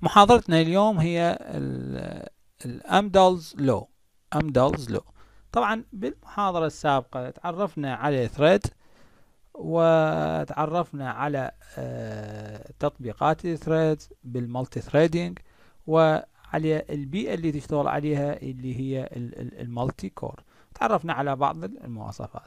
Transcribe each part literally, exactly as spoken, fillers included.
محاضرتنا اليوم هي الأمدالز لو. أمدالز لو طبعا بالمحاضرة السابقة تعرفنا على ثريد وتعرفنا على تطبيقات الثريد بالمالتي ثريدنج وعلى البيئة اللي تشتغل عليها اللي هي المالتي كور. تعرفنا على بعض المواصفات،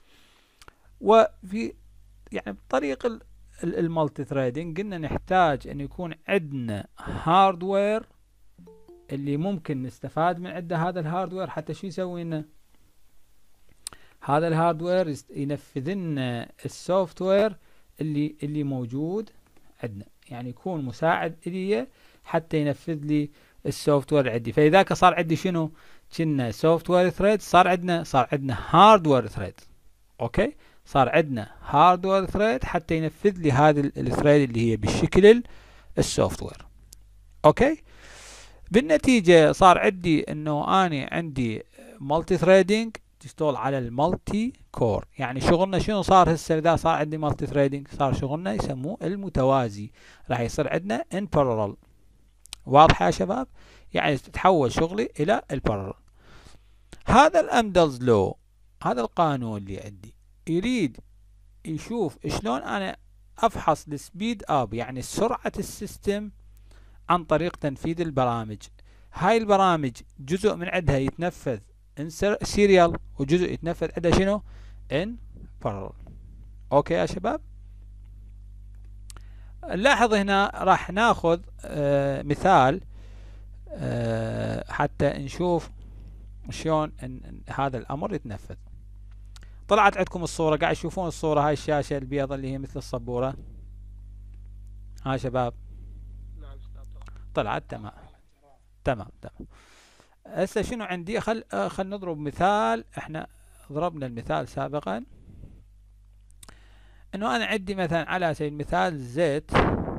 وفي يعني بطريق المالتي ثريدنج قلنا نحتاج ان يكون عندنا هاردوير اللي ممكن نستفاد من عنده. هذا الهاردوير حتى شو يسوي لنا؟ هذا الهاردوير ينفذ لنا السوفت وير اللي اللي موجود عندنا، يعني يكون مساعد لي حتى ينفذ لي السوفت وير عندي. فاذا صار عندي شنو كنا سوفت وير ثريد، صار عندنا صار عندنا هاردوير ثريد. اوكي، صار عندنا هاردوير ثريد حتى ينفذ لي هذه الثريد اللي هي بالشكل السوفت وير. اوكي، بالنتيجة صار عندي انه اني عندي مالتي ثريدنج تشتغل على المالتي كور. يعني شغلنا شنو صار هسه؟ اذا صار عندي مالتي ثريدنج صار شغلنا يسموه المتوازي، راح يصير عندنا ان بارلل. واضحة يا شباب؟ يعني تتحول شغلي الى البارلل. هذا الامدلز لو، هذا القانون اللي عندي يريد يشوف شلون انا افحص السبيد اب، يعني سرعة السيستم عن طريق تنفيذ البرامج. هاي البرامج جزء من عندها يتنفذ ان سيريال وجزء يتنفذ عندها شنو؟ ان بارلل. اوكي يا شباب، نلاحظ هنا راح ناخذ آه مثال آه حتى نشوف شلون هذا الامر يتنفذ. طلعت عندكم الصورة، قاعد تشوفون الصورة، هاي الشاشة البيضاء اللي هي مثل الصبورة. ها شباب طلعت؟ تمام تمام تمام. هسه شنو عندي؟ خل خل نضرب مثال. احنا ضربنا المثال سابقا انه انا عندي مثلا على سبيل المثال زد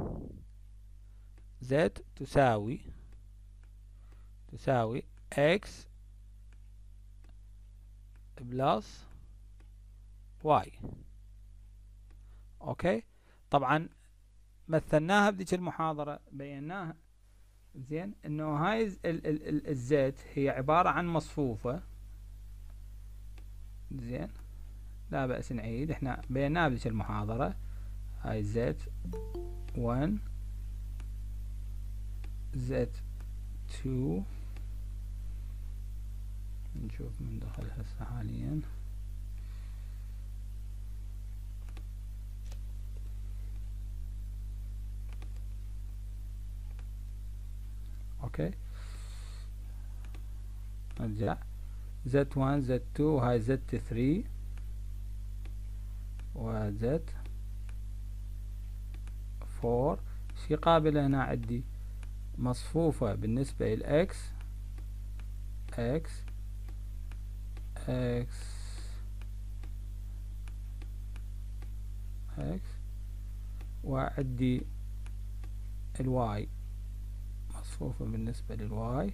زد تساوي تساوي اكس بلس واي. اوكي، طبعا مثلناها بذيك المحاضرة، بيناها زين انه هاي الزد هي عبارة عن مصفوفة. زين، لا بأس نعيد، احنا بيناها بذيك المحاضرة. هاي زد واحد، زد اثنين، نشوف من دخل هسه حاليا. اوكي، نرجع زد واحد زد اثنين وهاي زد ثلاثة وزد أربعة. شي قابل هنا عندي مصفوفة بالنسبة للإكس، إكس إكس إكس، وعندي الواي مصفوفة بالنسبة للواي،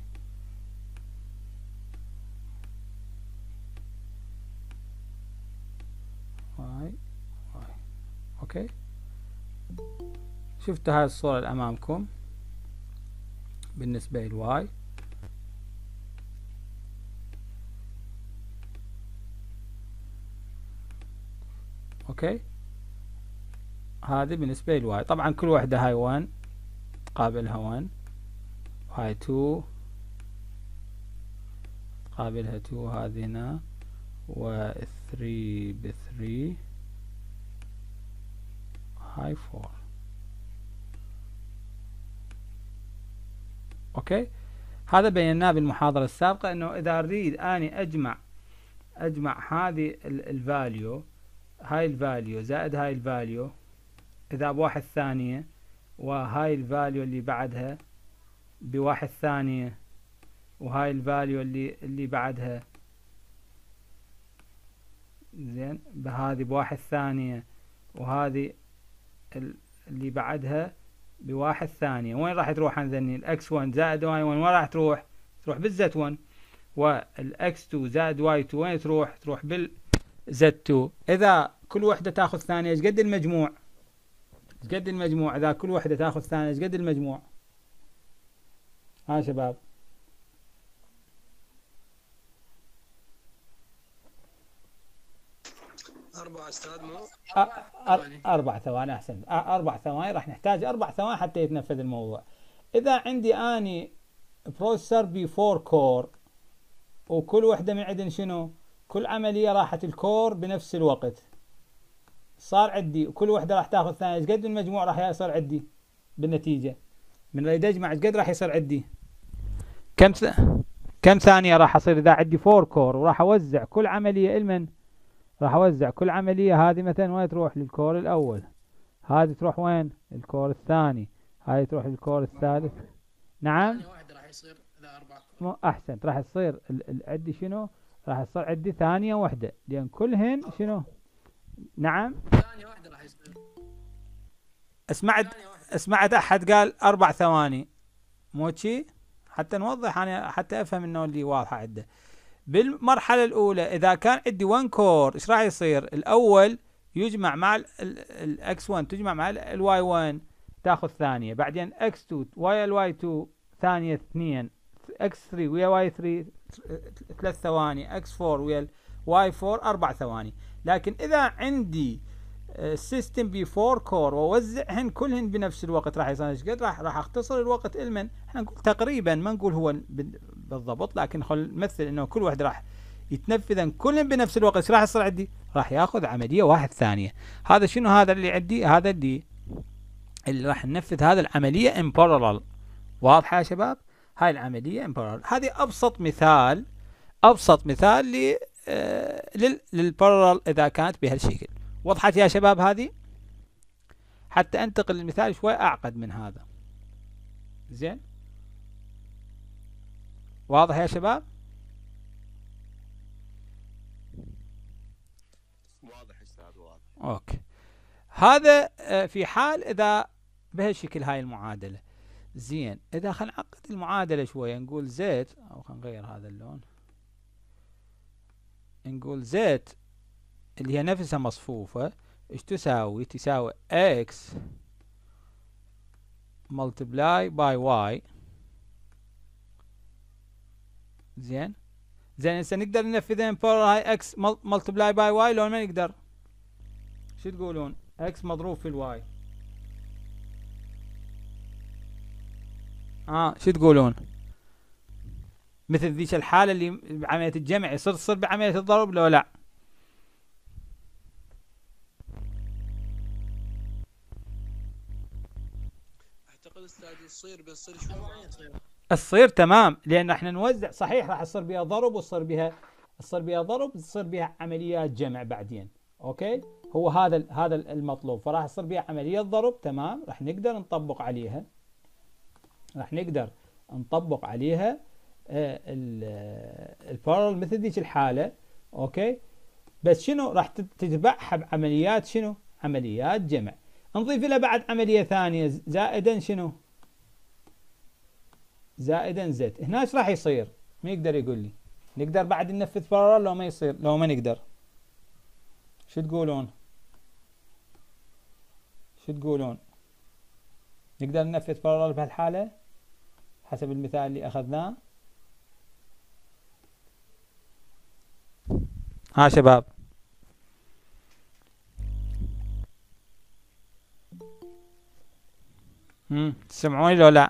واي واي. اوكي، شفتوا هاي الصورة اللي امامكم بالنسبة للواي. اوكي، هذه بالنسبة للواي. طبعا كل واحدة هاي واحد قابلها واحد، وهاي اثنين قابلها اثنين، هذه هنا و ثلاثة ب ثلاثة، هاي أربعة. اوكي، هذا بيناه بالمحاضرة السابقة انه اذا اريد اني اجمع اجمع هذه الفاليو، هاي الفاليو زائد هاي الفاليو اذا بواحد ثانية، وهاي الفاليو اللي بعدها بواحد ثانية، وهاي الفاليو اللي اللي بعدها زين بهذه بواحد ثانية، وهذه اللي بعدها بواحد ثانية. وين راح تروح عن ذني؟ الاكس واحد زائد واي واحد وين راح تروح؟ تروح بالزد واحد. والاكس اثنين زائد واي اثنين وين تروح؟ تروح بالزد اثنين. اذا كل وحدة تاخذ ثانية ايش قد المجموع؟ ايش قد المجموع؟ اذا كل وحدة تاخذ ثانية ايش قد المجموع؟ ها شباب أربعة أستاذ مو أربع ثواني أحسن. أربع ثواني راح نحتاج أربع ثواني حتى يتنفذ الموضوع. إذا عندي أني بروسيسور بي فور كور وكل وحدة من عندن شنو؟ كل عملية راحت الكور بنفس الوقت، صار عندي كل وحدة راح تاخذ ثانية، ايش قد المجموع راح يصير عندي بالنتيجة؟ من اريد اجمع ايش قد راح يصير عندي؟ كم س... كم ثانية راح اصير اذا عندي فور كور وراح اوزع كل عملية المن؟ راح اوزع كل عملية، هذه مثلا وين تروح؟ للكور الاول، هذه تروح وين؟ الكور الثاني، هذه تروح للكور الثالث. نعم ثانية واحدة راح يصير إذا أربعة كور. مو احسنت، راح تصير ال... ال... عندي شنو؟ راح تصير عندي ثانية واحدة لان كلهن شنو؟ نعم ثانية واحدة راح يصير. اسمعت سمعت احد قال اربع ثواني مو شي؟ حتى نوضح انا حتى افهم انه اللي واضحه عنده. بالمرحله الاولى اذا كان عندي واحد كور ايش راح يصير؟ الاول يجمع مع الاكس واحد تجمع مع الواي واحد تاخذ ثانيه، بعدين اكس اثنين ويا الواي اثنين ثانيه اثنين، اكس ثلاثة ويا واي ثلاثة ثلاث ثواني، اكس أربعة ويا الواي أربعة اربع ثواني. لكن اذا عندي السيستم بي فور كور واوزعهن كلهن بنفس الوقت راح يصير ايش قد؟ راح راح اختصر الوقت المن، احنا نقول تقريبا ما نقول هو بالضبط، لكن خل نمثل انه كل واحد راح يتنفذن كلهن بنفس الوقت. ايش راح يصير عندي؟ راح ياخذ عمليه واحد ثانيه. هذا شنو هذا اللي عندي؟ هذا اللي اللي راح ننفذ هذا العمليه ان بارلل. واضحه يا شباب؟ هاي العمليه ان بارلل. هذه ابسط مثال، ابسط مثال ل آه للبارلل اذا كانت بهالشكل. وضحت يا شباب هذه؟ حتى انتقل للمثال شوي اعقد من هذا. زين واضح يا شباب؟ واضح استاذ واضح. اوكي هذا في حال اذا بهالشكل هاي المعادلة. زين اذا خلينا نعقد المعادلة شوية، نقول زيت او خلينا نغير هذا اللون، نقول زيت اللي هي نفسها مصفوفة ايش تساوي؟ تساوي اكس multiply by y. زين زين هسه نقدر ننفذها من هاي اكس multiply by y لو ما نقدر؟ شو تقولون؟ اكس مضروب في الواي. اه شو تقولون؟ مثل ذيك الحالة اللي بعملية الجمع يصير تصير بعملية الضرب لو لا؟ اعتقد استاذ يصير بس يصير شوي يصير تصير تمام، لان احنا نوزع صحيح راح يصير بها ضرب ويصير بها يصير بها ضرب يصير بها عمليات جمع بعدين. اوكي هو هذا هذا المطلوب، فراح يصير بها عملية ضرب تمام، راح نقدر نطبق عليها راح نقدر نطبق عليها البارل مثل ذيك الحالة. اوكي بس شنو راح تتبعها بعمليات شنو؟ عمليات جمع. نضيف لها بعد عملية ثانية زائدا شنو؟ زائدا زد. هنا ايش راح يصير؟ ما يقدر يقول لي. نقدر بعد ننفذ بارل لو ما يصير؟ لو ما نقدر شو تقولون؟ شو تقولون؟ نقدر ننفذ بارل بهالحالة حسب المثال اللي اخذناه؟ ها شباب امم تسمعوني لو لا؟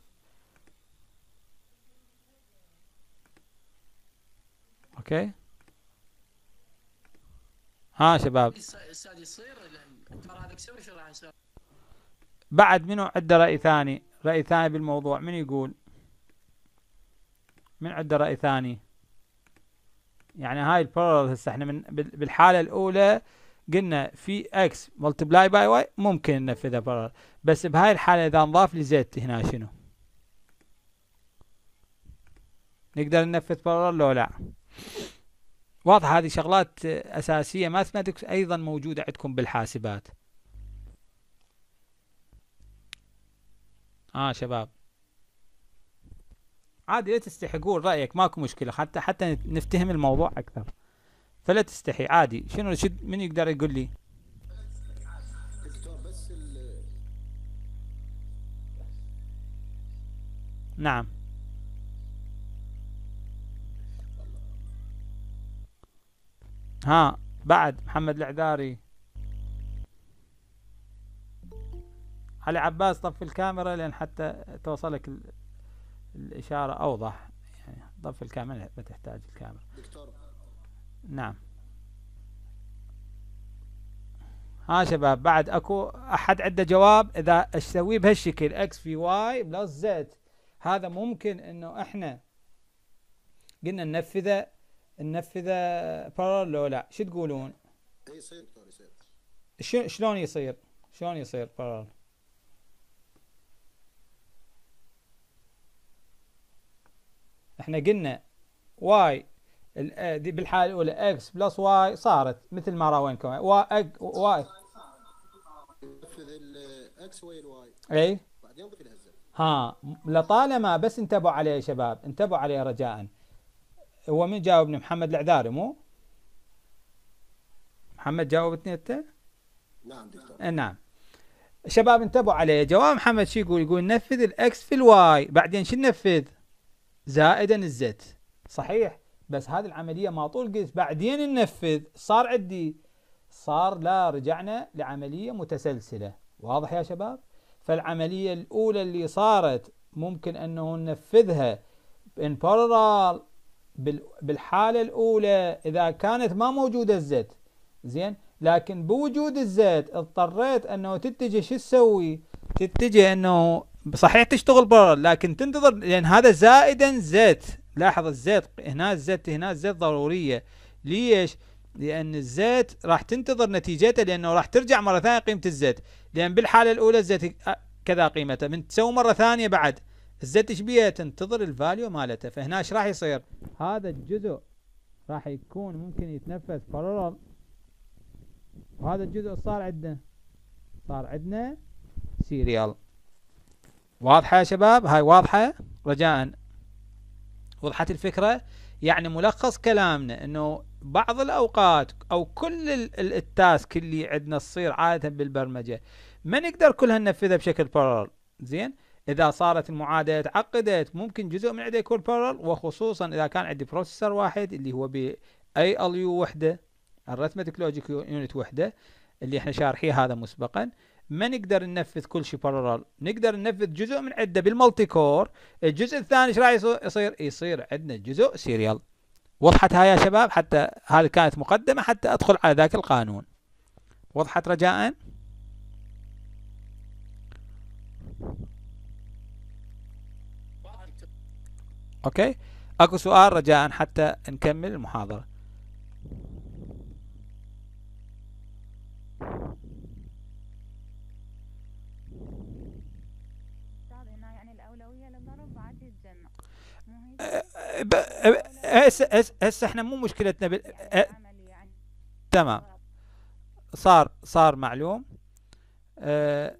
اوكي ها شباب استاذ يصير ترى هذا يسوي شو راح يصير؟ بعد منو عنده رأي ثاني؟ رأي ثاني بالموضوع من يقول؟ من عنده رأي ثاني؟ يعني هاي البارل هسه احنا من بالحالة الأولى قلنا في اكس ملتبلاي باي واي ممكن ننفذها بارل، بس بهاي الحالة إذا نضاف لي زد هنا شنو؟ نقدر ننفذ بارل لو لا؟ واضح هذه شغلات أساسية ماثماتكس أيضا موجودة عندكم بالحاسبات. اه شباب عادي لا تستحي، قول رأيك ماكو مشكلة حتى حتى نفتهم الموضوع أكثر، فلا تستحي عادي. شنو شد من يقدر يقول لي؟ دكتور بس ال نعم ها بعد محمد العذاري. علي عباس طفي الكاميرا لان حتى توصلك الاشارة اوضح، يعني طفي الكاميرا ما تحتاج الكاميرا. دكتور. نعم. ها شباب بعد اكو احد عنده جواب؟ اذا اسويه بهالشكل اكس في واي بلس زد، هذا ممكن انه احنا قلنا ننفذه ننفذه بارل لو لا؟ شو تقولون؟ يصير دكتور يصير. شو شلون يصير؟ شلون يصير بارل؟ احنا قلنا واي دي بالحاله الاولى اكس بلس واي صارت مثل ما راوينكم واي واي ننفذ الاكس ويا الواي اي بعدين نضيف لها الزد. ها لطالما بس انتبهوا عليه يا شباب، انتبهوا عليه رجاء. هو من جاوبني؟ محمد العذاري مو؟ محمد جاوبتني انت؟ نعم دكتور. نعم شباب انتبهوا عليه. جواب محمد شو يقول؟ يقول نفذ الاكس في الواي بعدين شو ننفذ؟ زائدا الزد. صحيح، بس هذه العمليه ما طول قلت بعدين ننفذ، صار عندي صار لا رجعنا لعمليه متسلسله. واضح يا شباب؟ فالعمليه الاولى اللي صارت ممكن انه ننفذها ان بارلل بالحاله الاولى اذا كانت ما موجوده الزد، زين، لكن بوجود الزد اضطريت انه تتجه شو تسوي؟ تتجه انه صحيح تشتغل بارلل لكن تنتظر، لان هذا زائدا زد. لاحظ الزد هنا، الزد هنا، الزد ضروريه. ليش؟ لان الزد راح تنتظر نتيجته، لانه راح ترجع مره ثانيه قيمه الزد، لان بالحاله الاولى الزد كذا قيمته، من تسوي مره ثانيه بعد الزد ايش بيها؟ تنتظر الفاليو مالته. فهنا ايش راح يصير؟ هذا الجزء راح يكون ممكن يتنفذ بارلل، وهذا الجزء صار عندنا صار عندنا سيريال. واضحه يا شباب؟ هاي واضحه رجاء؟ وضحت الفكره؟ يعني ملخص كلامنا انه بعض الاوقات او كل التاسك اللي عندنا تصير عاده بالبرمجه ما نقدر كلها ننفذها بشكل بارلل، زين. اذا صارت المعادله تعقدت ممكن جزء من عنده يكون بارلل، وخصوصا اذا كان عندي بروسيسور واحد اللي هو ب اي ال يو وحده، الارثمتيك لوجيك يونت وحده اللي احنا شارحيه هذا مسبقا، ما نقدر ننفذ كل شيء بارلل، نقدر ننفذ جزء من عده بالمالتي كور. الجزء الثاني ايش راح يصير؟ يصير عندنا جزء سيريال. وضحت هاي يا شباب؟ حتى هذه كانت مقدمه حتى ادخل على ذاك القانون. وضحت رجاء؟ اوكي، اكو سؤال رجاء حتى نكمل المحاضره؟ يعني الاولويه للضرب بعد الجمع. هسه هسه احنا مو مشكلتنا بال يعني. تمام، صار صار معلوم. أه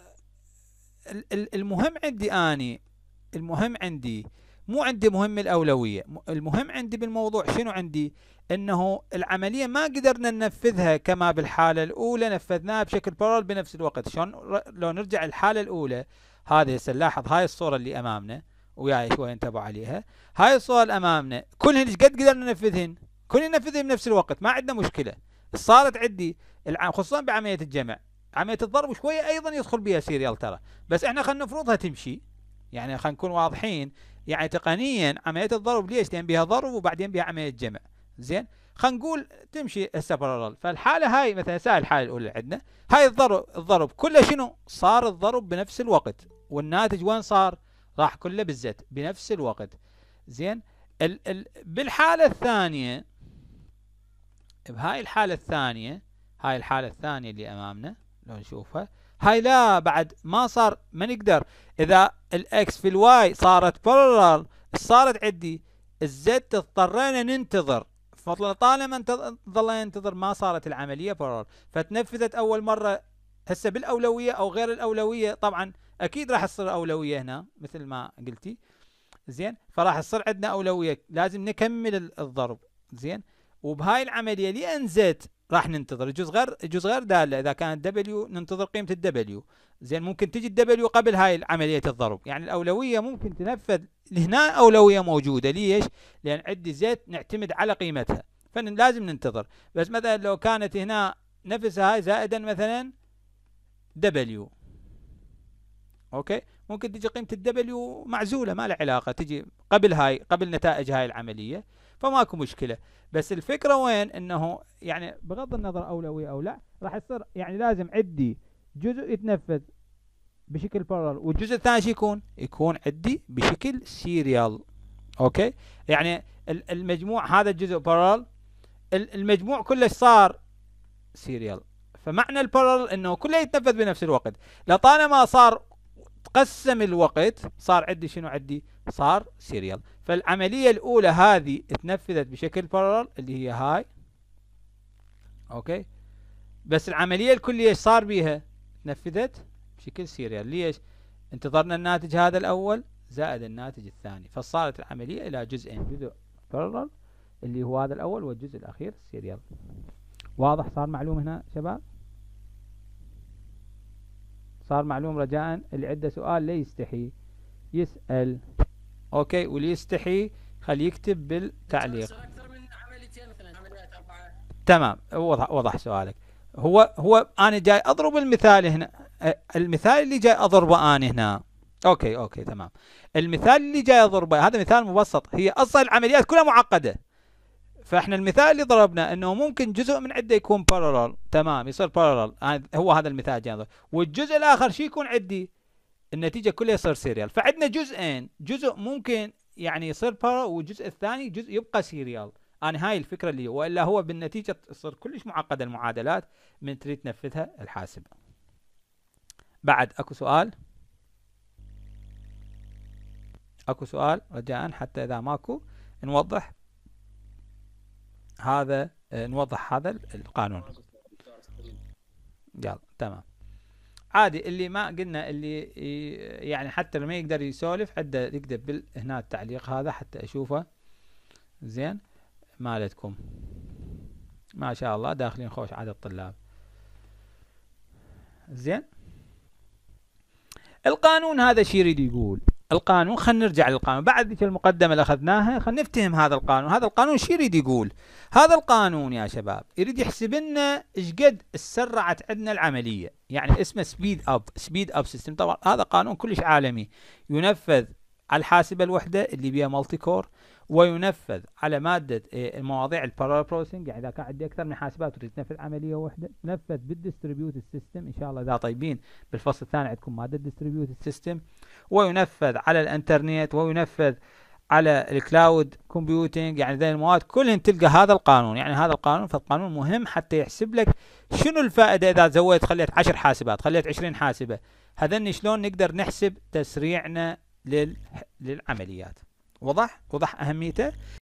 المهم عندي اني المهم عندي مو عندي مهم الأولوية، المهم عندي بالموضوع شنو عندي؟ انه العملية ما قدرنا ننفذها كما بالحالة الأولى نفذناها بشكل بارل بنفس الوقت. شلون لو نرجع الحالة الأولى؟ هذه هسه لاحظ هاي الصورة اللي أمامنا وياي شوي انتبهوا عليها. هاي الصور اللي أمامنا كلهن ايش قد قدرنا ننفذهن؟ كلهن ننفذهن بنفس الوقت، ما عندنا مشكلة. صارت عندي خصوصا بعملية الجمع، عملية الضرب شوية أيضا يدخل بها سيريال ترى، بس احنا خلينا نفرضها تمشي، يعني خلينا نكون واضحين. يعني تقنيا عمليه الضرب ليش؟ لان بها ضرب وبعدين بها عمليه جمع، زين. خلينا نقول تمشي هسه بارلل. فالحاله هاي مثلا سهل الحاله الاولى اللي عندنا هاي الضرب الضرب كله شنو؟ صار الضرب بنفس الوقت، والناتج وين صار؟ راح كله بالزت بنفس الوقت، زين. ال ال بالحاله الثانيه، بهاي الحاله الثانيه هاي الحاله الثانيه اللي امامنا لو نشوفها، هاي لا بعد ما صار، ما نقدر. اذا الاكس في الواي صارت بارلل صارت عندي الزد اضطرينا ننتظر، فطالما ظلنا ننتظر ما صارت العمليه بارلل، فتنفذت اول مره. هسه بالاولويه او غير الاولويه طبعا اكيد راح تصير اولويه هنا مثل ما قلتي، زين. فراح تصير عندنا اولويه، لازم نكمل الضرب، زين. وبهاي العمليه لان زد راح ننتظر الجزء غير الجزء غير داله. اذا كانت دبليو ننتظر قيمه الدبليو، زين. ممكن تجي الدبليو قبل هاي عمليه الضرب، يعني الاولويه ممكن تنفذ هنا. اولويه موجوده ليش؟ لان عندي زد نعتمد على قيمتها. فلازم ننتظر. بس مثلا لو كانت هنا نفس هاي زائدا مثلا دبليو، اوكي، ممكن تجي قيمة الدبليو معزولة ما لها علاقة، تجي قبل هاي، قبل نتائج هاي العملية، فماكو مشكلة. بس الفكرة وين؟ انه يعني بغض النظر اولوية او لا، راح يصير يعني لازم عندي جزء يتنفذ بشكل بارل، والجزء الثاني شو يكون؟ يكون عندي بشكل سيريال. اوكي، يعني المجموع هذا الجزء بارل، المجموع كله صار سيريال. فمعنى البارل انه كله يتنفذ بنفس الوقت. لطالما صار تقسم الوقت صار عندي شنو؟ عندي صار سيريال. فالعملية الأولى هذه تنفذت بشكل بارل اللي هي هاي، اوكي، بس العملية الكلية ايش صار بيها؟ تنفذت بشكل سيريال. ليش؟ انتظرنا الناتج هذا الأول زائد الناتج الثاني، فصارت العملية إلى جزئين، جزء بارل اللي هو هذا الأول، والجزء الأخير سيريال. واضح؟ صار معلوم هنا شباب؟ صار معلوم؟ رجاء اللي عنده سؤال لا يستحي يسأل، اوكي، واللي يستحي خليه يكتب بالتعليق. اكثر من عمليتين مثلا، عمليات اربعه. تمام، وضح وضح سؤالك. هو هو انا جاي اضرب المثال هنا، المثال اللي جاي اضربه انا هنا، اوكي اوكي تمام. المثال اللي جاي اضربه هذا مثال مبسط، هي اصلا العمليات كلها معقده. فاحنا المثال اللي ضربنا انه ممكن جزء من عنده يكون بارلل، تمام، يصير بارلل، هو هذا المثال جاي، والجزء الاخر شو يكون عندي؟ النتيجه كلها يصير سيريال. فعندنا جزئين، جزء ممكن يعني يصير بارلل، والجزء الثاني جزء يبقى سيريال. انا هاي الفكره اللي هو، والا هو بالنتيجه تصير كلش معقده المعادلات من تريد تنفذها الحاسب. بعد اكو سؤال؟ اكو سؤال رجاء، حتى اذا ماكو نوضح هذا، نوضح هذا القانون. يلا تمام. عادي اللي ما قلنا، اللي يعني حتى لما يقدر يسولف عنده يكتب بال هنا التعليق هذا حتى اشوفه زين مالتكم. ما شاء الله داخلين خوش عدد طلاب. زين، القانون هذا شي يريد يقول؟ القانون، خلينا نرجع للقانون بعد ذيك المقدمة اللي أخذناها، خلينا نفتهم هذا القانون. هذا القانون شو يريد يقول؟ هذا القانون يا شباب يريد يحسب لنا ايش قد سرعت عندنا العملية، يعني اسمه سبيد اب، سبيد اب سيستم. طبعا هذا قانون كلش عالمي، ينفذ على الحاسبة الوحدة اللي بيها مالتي كور، وينفذ على مادة المواضيع البارالل بروسيسنج، يعني إذا كان عندي أكثر من حاسبات وتريد تنفذ عملية واحدة. ينفذ بالديستريبيوتد سيستم، إن شاء الله إذا طيبين بالفصل الثاني عندكم مادة ديستريبيوتد سيستم، وينفذ على الانترنت، وينفذ على الكلاود كومبيوتنج. يعني ذي المواد كلهم تلقى هذا القانون. يعني هذا القانون، فالقانون مهم حتى يحسب لك شنو الفائدة إذا زودت، خليت عشر حاسبات، خليت عشرين حاسبة، هذني شلون نقدر نحسب تسريعنا لل... للعمليات. وضح؟ وضح أهميته.